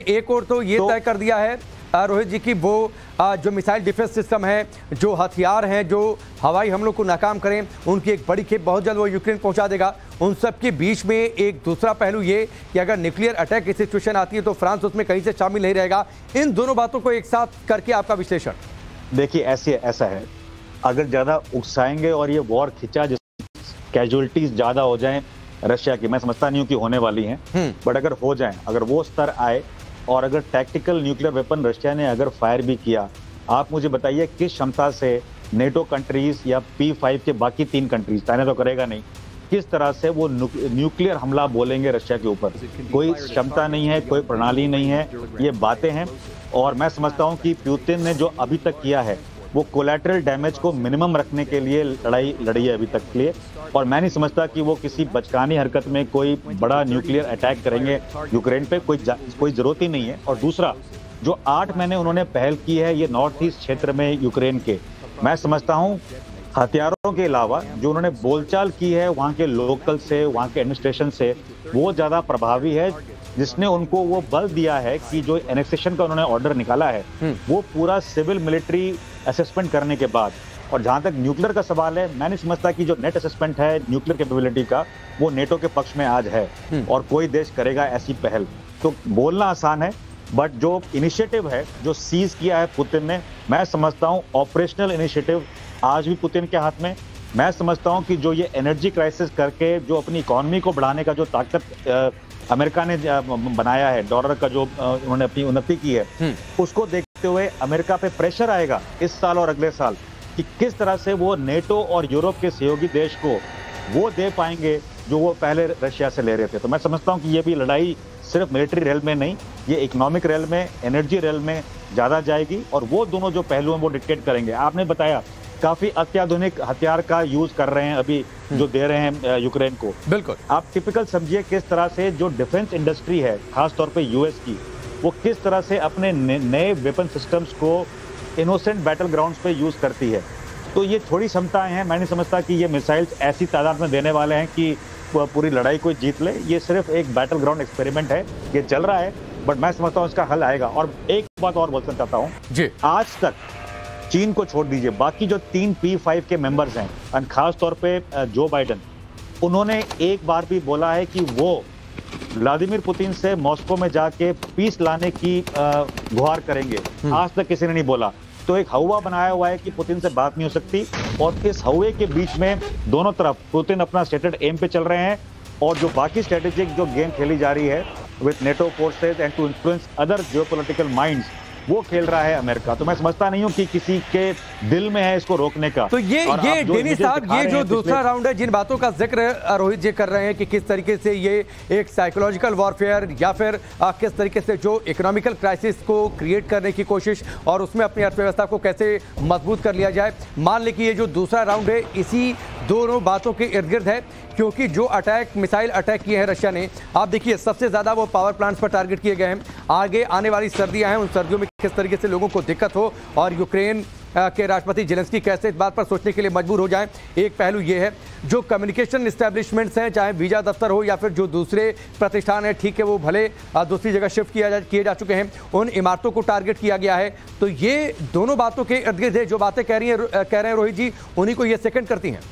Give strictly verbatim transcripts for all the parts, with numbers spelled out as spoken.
एक और तो ये तो, तय कर दिया है रोहित जी की वो जो मिसाइल डिफेंस सिस्टम है, जो हथियार हैं, जो हवाई हमलों को नाकाम करें, उनकी एक बड़ी खेप बहुत जल्द वो यूक्रेन पहुंचा देगा। उन सब के बीच में एक दूसरा पहलू ये कि अगर न्यूक्लियर अटैक की सिचुएशन आती है तो फ्रांस उसमें कहीं से शामिल नहीं रहेगा। इन दोनों बातों को एक साथ करके आपका विश्लेषण। देखिए, ऐसे ऐसा है, अगर ज्यादा उकसाएंगे और ये वॉर खिंचा, जिस कैजुअलिटीज ज्यादा हो जाएं रशिया की, मैं समझता नहीं हूं कि होने वाली हैं, बट अगर हो जाएं, अगर वो स्तर आए और अगर टैक्टिकल न्यूक्लियर वेपन रशिया ने अगर फायर भी किया, आप मुझे बताइए किस क्षमता से नेटो कंट्रीज या पी फाइव के बाकी तीन कंट्रीज, चाइना तो करेगा नहीं, किस तरह से वो न्यूक्लियर हमला बोलेंगे रशिया के ऊपर। कोई क्षमता नहीं है, कोई प्रणाली नहीं है, ये बातें हैं। और मैं समझता हूं कि पुतिन ने जो अभी तक किया है वो कोलैटरल डैमेज को मिनिमम रखने के लिए लड़ाई लड़ी है अभी तक के लिए, और मैं नहीं समझता कि वो किसी बचकानी हरकत में कोई बड़ा न्यूक्लियर अटैक करेंगे यूक्रेन पे, कोई कोई जरूरत ही नहीं है। और दूसरा, जो आठ महीने उन्होंने पहल की है ये नॉर्थ ईस्ट क्षेत्र में यूक्रेन के, मैं समझता हूँ हथियारों के अलावा जो उन्होंने बोलचाल की है वहाँ के लोकल से, वहाँ के एडमिनिस्ट्रेशन से, वो ज्यादा प्रभावी है, जिसने उनको वो बल दिया है कि जो एनेक्सेशन का उन्होंने ऑर्डर निकाला है वो पूरा सिविल मिलिट्री असेसमेंट करने के बाद। और जहां तक न्यूक्लियर का सवाल है, मैं नहीं समझता कि जो नेट असेसमेंट है न्यूक्लियर कैपेबिलिटी का वो नेटो के पक्ष में आज है और कोई देश करेगा ऐसी पहल। तो बोलना आसान है, बट जो इनिशिएटिव है जो सीज किया है पुतिन ने, मैं समझता हूं ऑपरेशनल इनिशिएटिव आज भी पुतिन के हाथ में। मैं समझता हूं कि जो ये एनर्जी क्राइसिस करके जो अपनी इकोनॉमी को बढ़ाने का जो ताकत अमेरिका ने बनाया है, डॉलर का जो उन्होंने अपनी उन्नति की है, उसको देखते हुए अमेरिका पे प्रेशर आएगा इस साल और अगले साल कि किस तरह से वो नेटो और यूरोप के सहयोगी देश को वो दे पाएंगे जो वो पहले रशिया से ले रहे थे। तो मैं समझता हूं कि ये भी लड़ाई सिर्फ मिलिट्री रेल में नहीं, ये इकोनॉमिक रेल में, एनर्जी रेल में ज्यादा जाएगी, और वो दोनों जो पहलू हैं वो डिक्टेट करेंगे। आपने बताया काफी अत्याधुनिक हथियार का यूज कर रहे हैं अभी, जो दे रहे हैं यूक्रेन को। बिल्कुल, आप टिपिकल समझिए किस तरह से जो डिफेंस इंडस्ट्री है, खासतौर पे यूएस की, वो किस तरह से अपने नए वेपन सिस्टम्स को इनोसेंट बैटल ग्राउंड्स पे यूज करती है। तो ये थोड़ी क्षमताएं हैं, मैं नहीं समझता कि ये मिसाइल्स ऐसी तादाद में देने वाले हैं कि पूरी लड़ाई कोई जीत ले। ये सिर्फ एक बैटल ग्राउंड एक्सपेरिमेंट है, ये चल रहा है, बट मैं समझता हूँ इसका हल आएगा। और एक बात और बोलना चाहता हूँ जी, आज तक चीन को छोड़ दीजिए, बाकी जो तीन पी फाइव के मेंबर्स हैं, और खास तौर पे जो बाइडेन, उन्होंने एक बार भी बोला है कि वो व्लादिमीर पुतिन से मॉस्को में जाके पीस लाने की गुहार करेंगे। आज तक किसी ने नहीं बोला। तो एक हवा बनाया हुआ है कि पुतिन से बात नहीं हो सकती, और इस हवे के बीच में दोनों तरफ पुतिन अपना स्टेटेड एम पे चल रहे हैं, और जो बाकी स्ट्रेटेजिक जो गेम खेली जा रही है with NATO forces and to influence other geopolitical minds, वो खेल रहा है अमेरिका। तो मैं समझता नहीं हूं कि किसी के दिल में है इसको रोकने का। तो ये ये डेनी साहब, ये जो दूसरा राउंड है, जिन बातों का जिक्र रोहित जी कर रहे हैं कि किस तरीके से ये एक साइकोलॉजिकल वॉरफेयर या फिर किस तरीके से जो इकोनॉमिकल क्राइसिस को क्रिएट करने की कोशिश और उसमें अपनी अर्थव्यवस्था को कैसे मजबूत कर लिया जाए, मान ले कि ये जो दूसरा राउंड है इसी दोनों बातों के इर्द गिर्द है। क्योंकि जो अटैक, मिसाइल अटैक किए हैं रशिया ने, आप देखिए सबसे ज्यादा वो पावर प्लांट्स पर टारगेट किए गए हैं। आगे आने वाली सर्दियां हैं, उन सर्दियों में किस तरीके से लोगों को दिक्कत हो और यूक्रेन के राष्ट्रपति जेलेंस्की कैसे इस बात पर सोचने के लिए मजबूर हो जाएं, एक पहलू ये है। जो कम्युनिकेशन एस्टेब्लिशमेंट्स हैं, चाहे वीजा दफ्तर हो या फिर जो दूसरे प्रतिष्ठान हैं, ठीक है वो भले दूसरी जगह शिफ्ट किया जा किए जा चुके हैं, उन इमारतों को टारगेट किया गया है। तो ये दोनों बातों के इर्द गिर्द जो बातें कह रही हैं कह रहे हैं रोहित जी, उन्हीं को ये सेकंड करती हैं।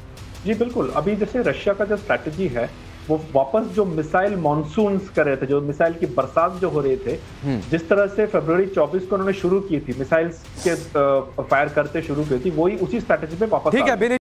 जी बिल्कुल, अभी जैसे रशिया का जो स्ट्रैटेजी है वो वापस जो मिसाइल मॉनसून्स कर रहे थे, जो मिसाइल की बरसात जो हो रहे थे, जिस तरह से फरवरी चौबीस को उन्होंने शुरू की थी, मिसाइल्स के फायर करते शुरू की थी, वही उसी स्ट्रैटेजी पे वापस। ठीक है।